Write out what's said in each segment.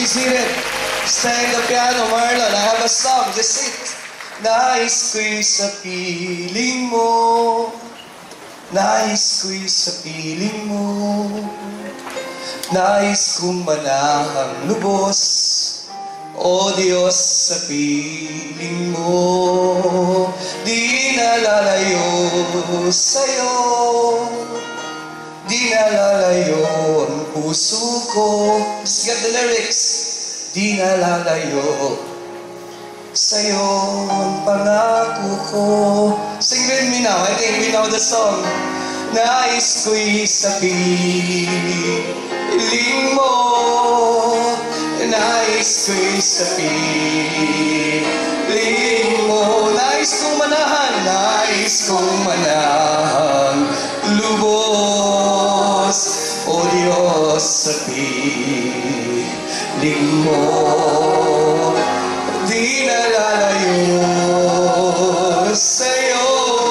seated. Stay the piano, Marlon. I have a song. Just sit. Nais ko'y sa piling mo. Nais ko'y sa piling mo. Nais kong manahang lubos. O Diyos, sa piling mo. Di nalalayo sa'yo. Di nalalayo ang puso ko. Just get the lyrics. Di nalalayo sa'yo ang pangako ko. Sing with me now. I think we know the song. Nais ko'y sa piling mo. Nais ko'y sa piling mo. Nais kong manahan. Nais kong manahan lubos. O Diyos, sa piling mo. Di nalalayo sa'yo.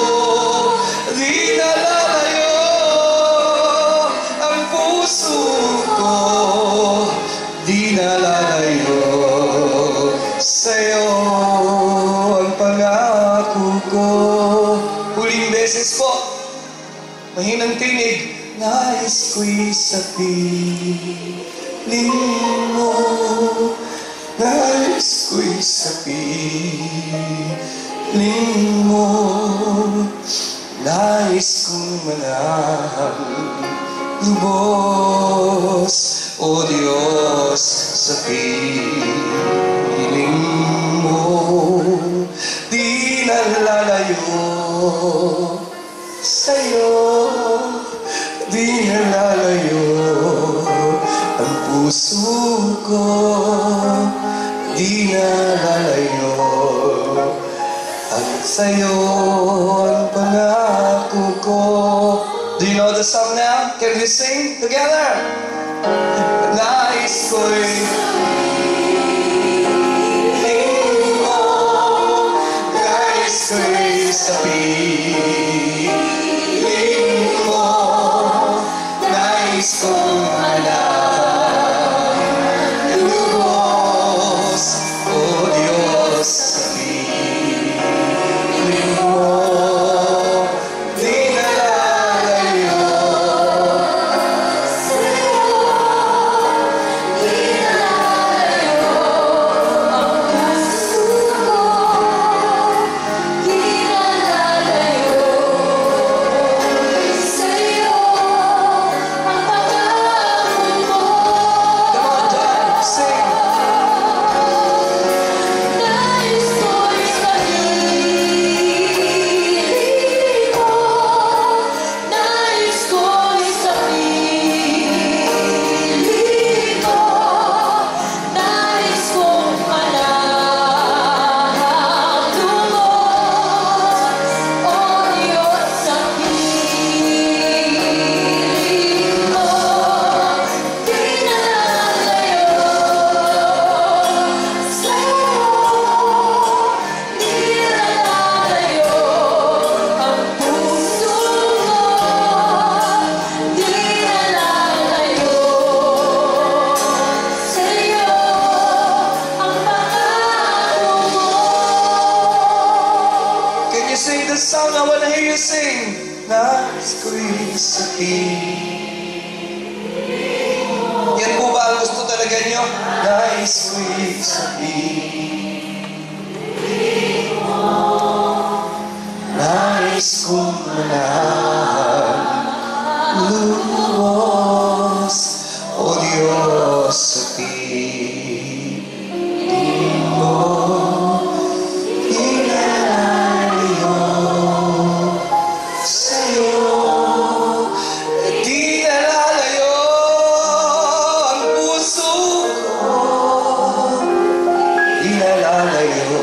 Di nalalayo ang puso ko. Di nalalayo sa'yo ang pangako ko. Huling beses po, mahinang tinig. Nais ko'y sa piling mo. Nais ko'y sa piling mo. Nais kong manahang lubos. O Diyos, sa piling mo. Di nalalayo sa'yo. Di nalalayo ang puso ko. Di nalalayo ang sa'yo ang pangako ko. Do you know the song now? Can we sing together? Nais ko'y piling mo. Nais ko'y sa piling mo. Nais kong manahang lubos. O Diyos, sa piling mo. Di nalalayo sa'yo. Di nalalayo ang puso ko. Di nalalayo sa'yo ang pangako ko. Come on, John, sing. Nais ko'y sa piling mo. Nais ko'y sa piling mo. Nais kong manahang lubos. O Diyos, sa piling mo. Di nalalayo sa'yo. Di nalalayo ang puso ko. Di nalalayo sa'yo ang pangako mo. Can you sing the song? I wanna hear you sing. Nais ko'y sa piling mo. Yan po ba ang gusto talaga nyo? Nais ko'y sa piling mo. Nais kong manahang lubos. O Diyos, sa piling mo. Di nalalayo sa'yo. Di nalalayo ang puso ko. Di nalalayo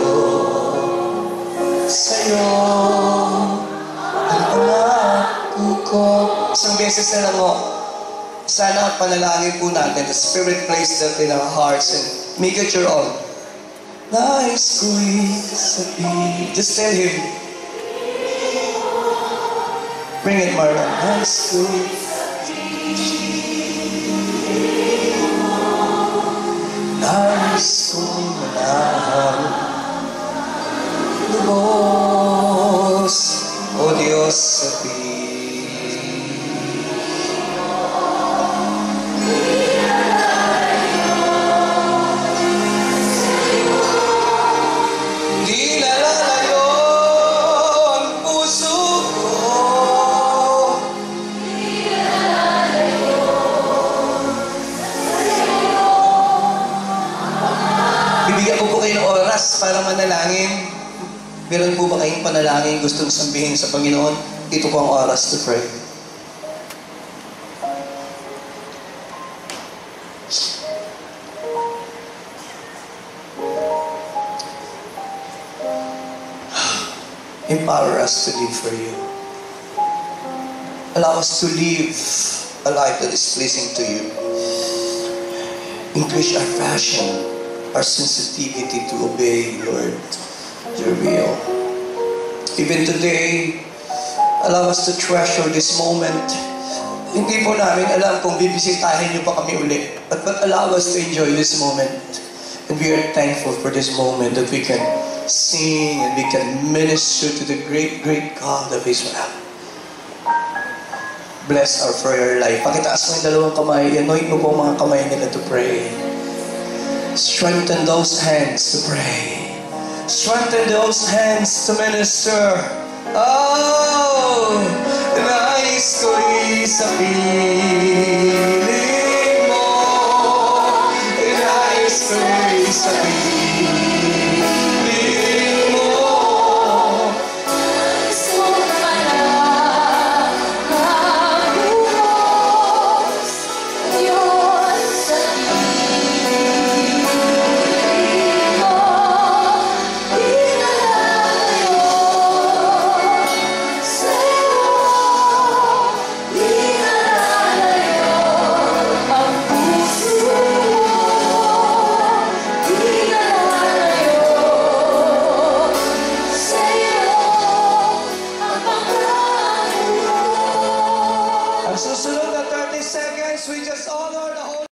sa'yo ang pangako ko. Isang beses na lang mo. Sana panalangin po natin. The Spirit placed that in our hearts and make it your own. Nais ko'y sa piling. Just tell Him. Bring it, Marlon. Nais ko'y sa piling mo. nais ko'y manahan, lubos, O Diyos sa di nalalayo ang puso ko. Bibigyan ko po kayo ng oras para manalangin. Meron po ba kayong panalangin gustong sabihin sa Panginoon? Ito po ang oras to pray. Empower us to live for you. Allow us to live a life that is pleasing to you. Increase our passion, our sensitivity to obey, Lord, your will. Even today, allow us to treasure this moment. Hindi po namin alam kung bibisitahin niyo pa kami uli. But allow us to enjoy this moment. And we are thankful for this moment that we can sing and we can minister to the great, great God of Israel. Bless our prayer life. Pakitaas mo yung dalawang kamay. Anoint mo po ang mga kamay nila to pray. Strengthen those hands to pray. Strengthen those hands to minister. Oh, nais ko'y sa piling mo. Nais ko'y sa piling mo. Nais mo pala mabuhos yun sa piling mo. Di nalalayo sa'yo. Di nalalayo ang puso mo. Di nalalayo sa'yo ang pangalan mo. Ang susunod na 30 seconds, we just honor the Holy